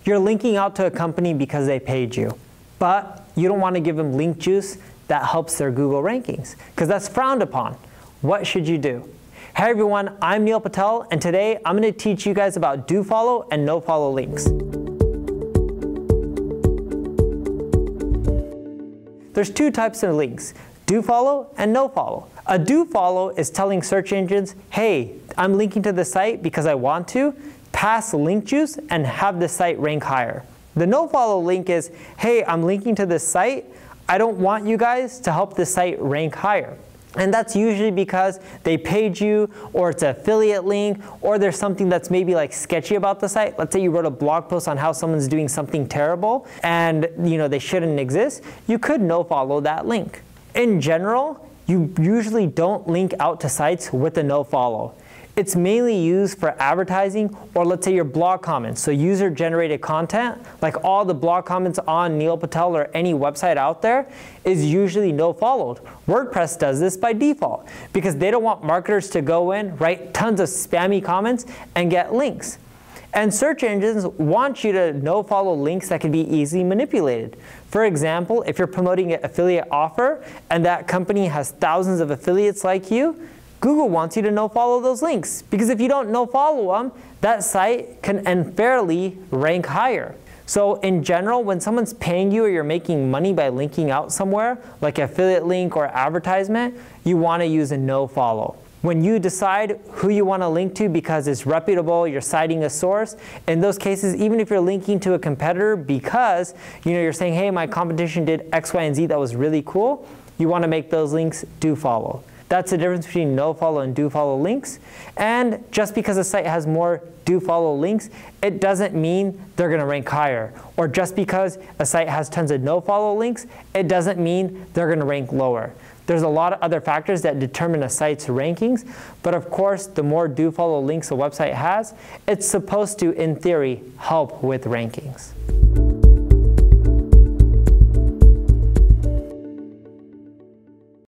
You're linking out to a company because they paid you, but you don't want to give them link juice that helps their Google rankings, because that's frowned upon. What should you do? Hey everyone, I'm Neil Patel, and today I'm going to teach you guys about do follow and no follow links. There's two types of links, do follow and no follow. A do follow is telling search engines, hey, I'm linking to the site because I want to, pass link juice and have the site rank higher. The no follow link is, hey, I'm linking to this site, I don't want you guys to help the site rank higher. And that's usually because they paid you, or it's an affiliate link, or there's something that's maybe like sketchy about the site. Let's say you wrote a blog post on how someone's doing something terrible and they shouldn't exist. You could no follow that link. In general, you usually don't link out to sites with a no follow. It's mainly used for advertising, or let's say your blog comments. So user-generated content, like all the blog comments on Neil Patel or any website out there, is usually no followed. WordPress does this by default because they don't want marketers to go in, write tons of spammy comments, and get links. And search engines want you to no follow links that can be easily manipulated. For example, if you're promoting an affiliate offer and that company has thousands of affiliates like you, Google wants you to no follow those links, because if you don't no follow them, that site can unfairly rank higher. So in general, when someone's paying you or you're making money by linking out somewhere, like affiliate link or advertisement, you want to use a no follow. When you decide who you want to link to because it's reputable, you're citing a source, in those cases, even if you're linking to a competitor because you're saying, hey, my competition did X, Y, and Z that was really cool, you want to make those links do follow. That's the difference between no follow and do follow links. And just because a site has more do follow links, it doesn't mean they're going to rank higher. Or just because a site has tons of no follow links, it doesn't mean they're going to rank lower. There's a lot of other factors that determine a site's rankings, but of course, the more do follow links a website has, it's supposed to, in theory, help with rankings.